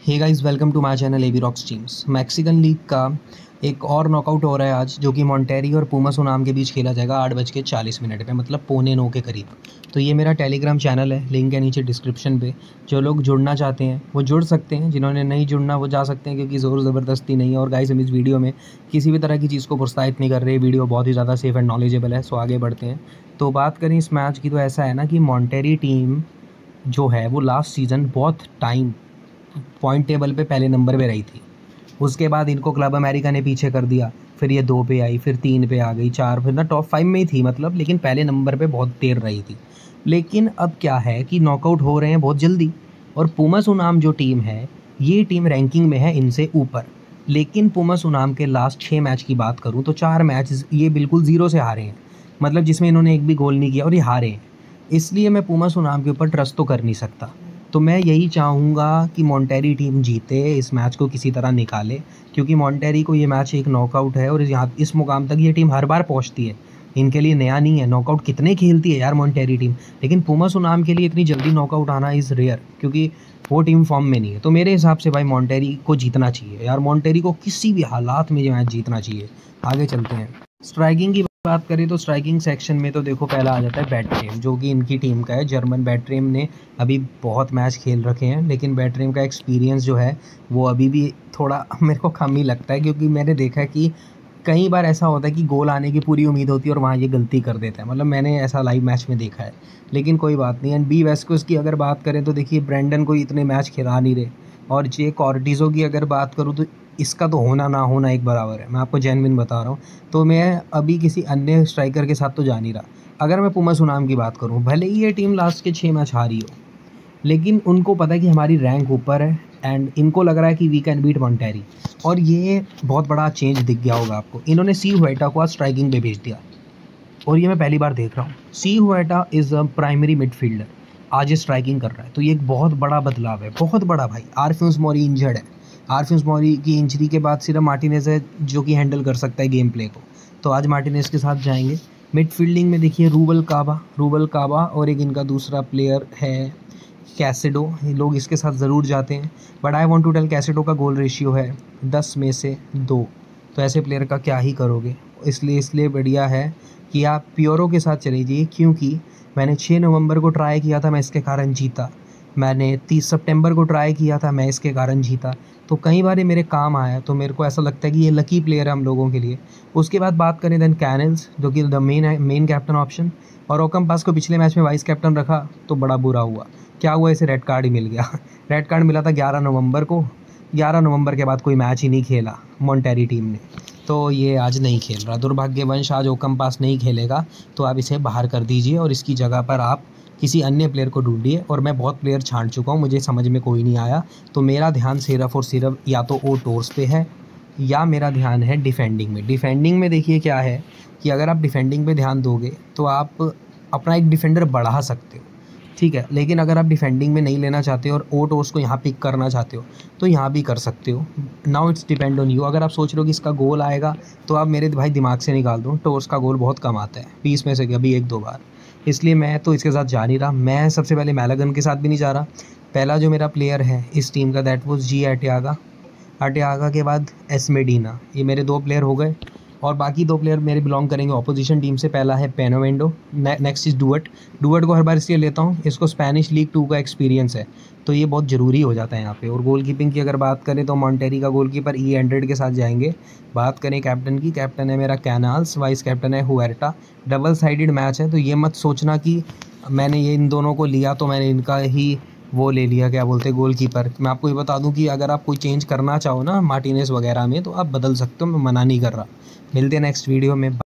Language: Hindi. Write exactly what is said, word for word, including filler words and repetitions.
Hey guys, welcome to my channel AB rocks teams. Mexican league का एक और नॉकआउट हो रहा है आज, जो कि मॉन्टेरी और पुमा सुनाम के बीच खेला जाएगा आठ बज के चालीस मिनट पे, मतलब पौने नौ के करीब। तो ये मेरा टेलीग्राम चैनल है, लिंक है नीचे डिस्क्रिप्शन पे। जो लोग जुड़ना चाहते हैं वो जुड़ सकते हैं, जिन्होंने नहीं जुड़ना वो जा सकते हैं, क्योंकि ज़ोर ज़बरदस्ती नहीं है। और गाइस, हम इस वीडियो में किसी भी तरह की चीज़ को प्रोत्साहित नहीं कर रहे। वीडियो बहुत ही ज़्यादा सेफ एंड नॉलेजेबल है। सो आगे बढ़ते हैं। तो बात करें इस मैच की, तो ऐसा है ना कि मॉन्टेरी टीम जो है वो लास्ट सीज़न बहुत टाइम पॉइंट टेबल पे पहले नंबर पे रही थी। उसके बाद इनको क्लब अमेरिका ने पीछे कर दिया, फिर ये दो पे आई, फिर तीन पे आ गई, चार, फिर ना टॉप फाइव में ही थी मतलब, लेकिन पहले नंबर पे बहुत देर रही थी। लेकिन अब क्या है कि नॉकआउट हो रहे हैं बहुत जल्दी, और पुमा सुनाम जो टीम है, ये टीम रैंकिंग में है इनसे ऊपर। लेकिन पुमा सुनाम के लास्ट छः मैच की बात करूँ तो चार मैच ये बिल्कुल ज़ीरो से हारे हैं, मतलब जिसमें इन्होंने एक भी गोल नहीं किया, और ये हारे हैं। इसलिए मैं पुमा सुनाम के ऊपर ट्रस्ट तो कर नहीं सकता। तो मैं यही चाहूँगा कि मॉन्टेरी टीम जीते, इस मैच को किसी तरह निकाले, क्योंकि मॉन्टेरी को ये मैच एक नॉकआउट है, और यहाँ इस मुकाम तक ये टीम हर बार पहुँचती है। इनके लिए नया नहीं है, नॉकआउट कितने खेलती है यार मॉन्टेरी टीम, लेकिन पुमा सुनाम के लिए इतनी जल्दी नॉकआउट आना इज़ रेयर, क्योंकि वो टीम फॉर्म में नहीं है। तो मेरे हिसाब से भाई मॉन्टेरी को जीतना चाहिए यार, मॉन्टेरी को किसी भी हालात में ये मैच जीतना चाहिए। आगे चलते हैं। स्ट्राइकिंग की बात करें तो स्ट्राइकिंग सेक्शन में तो देखो पहला आ जाता है बैटरेम, जो कि इनकी टीम का है। जर्मन बैटरेम ने अभी बहुत मैच खेल रखे हैं, लेकिन बैटरेम का एक्सपीरियंस जो है वो अभी भी थोड़ा मेरे को कम ही लगता है, क्योंकि मैंने देखा है कि कई बार ऐसा होता है कि गोल आने की पूरी उम्मीद होती है और वहाँ ये गलती कर देता है, मतलब मैंने ऐसा लाइव मैच में देखा है। लेकिन कोई बात नहीं। एंड बी वेस्कोस की अगर बात करें तो देखिए, ब्रेंडन को इतने मैच खिला नहीं रहे। और जे कॉर्टिज़ो की अगर बात करूँ तो इसका तो होना ना होना एक बराबर है, मैं आपको जेन्युइन बता रहा हूँ। तो मैं अभी किसी अन्य स्ट्राइकर के साथ तो जा नहीं रहा। अगर मैं पुमा सुनाम की बात करूँ, भले ही ये टीम लास्ट के छः मैच हारी हो, लेकिन उनको पता है कि हमारी रैंक ऊपर है, एंड इनको लग रहा है कि वी कैन बीट मॉन्टेरी। और ये बहुत बड़ा चेंज दिख गया होगा आपको। इन्होंने सी हुएटा को आज स्ट्राइकिंग पे भेज दिया, और ये मैं पहली बार देख रहा हूँ। C Huerta is a primary midfielder, आज ये स्ट्राइकिंग कर रहा है, तो ये एक बहुत बड़ा बदलाव है, बहुत बड़ा भाई। आरफ्यूंस मोरी इंजर्ड है, आरफ्यूंस मोरी की इंजरी के बाद सिर्फ मार्टिनेज है जो कि हैंडल कर सकता है गेम प्ले को, तो आज मार्टिनेज के साथ जाएंगे। मिडफील्डिंग में देखिए रूबल काबा रूबल काबा और एक इनका दूसरा प्लेयर है कैसेडो, ये लोग इसके साथ ज़रूर जाते हैं। But I want to tell, Caicedo का गोल रेशियो है दस में से दो, तो ऐसे प्लेयर का क्या ही करोगे। इसलिए इसलिए बढ़िया है कि आप प्योरो के साथ चले जाइए, क्योंकि मैंने छः नवंबर को ट्राई किया था, मैं इसके कारण जीता। मैंने तीस सितंबर को ट्राई किया था, मैं इसके कारण जीता। तो कई बार ये मेरे काम आया, तो मेरे को ऐसा लगता है कि ये लकी प्लेयर है हम लोगों के लिए। उसके बाद बात करें देन कैनल्स, जो कि द मेन है, मेन कैप्टन ऑप्शन। और ओकम्पास को पिछले मैच में वाइस कैप्टन रखा तो बड़ा बुरा हुआ। क्या हुआ, इसे रेड कार्ड ही मिल गया। रेड कार्ड मिला था ग्यारह नवंबर को, ग्यारह नवंबर के बाद कोई मैच ही नहीं खेला मॉन्टेरी टीम ने, तो ये आज नहीं खेल रहा। दुर्भाग्यवंश आज ओकम्पास नहीं खेलेगा, तो आप इसे बाहर कर दीजिए और इसकी जगह पर आप किसी अन्य प्लेयर को ढूंढिए। और मैं बहुत प्लेयर छांट चुका हूँ, मुझे समझ में कोई नहीं आया, तो मेरा ध्यान सिर्फ और सिर्फ या तो ओ टोर्स पे है, या मेरा ध्यान है डिफेंडिंग में। डिफेंडिंग में देखिए क्या है कि अगर आप डिफेंडिंग पे ध्यान दोगे तो आप अपना एक डिफेंडर बढ़ा सकते हो, ठीक है। लेकिन अगर आप डिफेंडिंग में नहीं लेना चाहते हो और ओ टोर्स को यहाँ पिक करना चाहते हो, तो यहाँ भी कर सकते हो। Now it's depend on you. अगर आप सोच रहे हो कि इसका गोल आएगा, तो आप मेरे भाई दिमाग से निकाल दो, टोर्स का गोल बहुत कम आता है, बीस में से कभी एक दो बार। इसलिए मैं तो इसके साथ जा नहीं रहा। मैं सबसे पहले मैलागन के साथ भी नहीं जा रहा। पहला जो मेरा प्लेयर है इस टीम का, दैट वॉज जी अर्टियागा। अर्टियागा के बाद एस मेडिना, ये मेरे दो प्लेयर हो गए। और बाकी दो प्लेयर मेरे बिलोंग करेंगे ऑपोजिशन टीम से। पहला है पेनोवेंडो, नेक्स्ट इज़ डुअट। डुअट को हर बार इसलिए लेता हूँ, इसको स्पेनिश लीग टू का एक्सपीरियंस है, तो ये बहुत ज़रूरी हो जाता है यहाँ पे। और गोलकीपिंग की अगर बात करें तो मॉन्टेरी का गोलकीपर ई हंड्रेड के साथ जाएंगे। बात करें कैप्टन की, कैप्टन है मेरा कैनाल्स, वाइस कैप्टन है हुएर्टा। डबल साइडेड मैच है, तो ये मत सोचना कि मैंने ये इन दोनों को लिया तो मैंने इनका ही वो ले लिया, क्या बोलते हैं, गोलकीपर। मैं आपको ये बता दूं कि अगर आप कोई चेंज करना चाहो ना मार्टिनेज वगैरह में, तो आप बदल सकते हो, मैं मना नहीं कर रहा। मिलते हैं नेक्स्ट वीडियो में।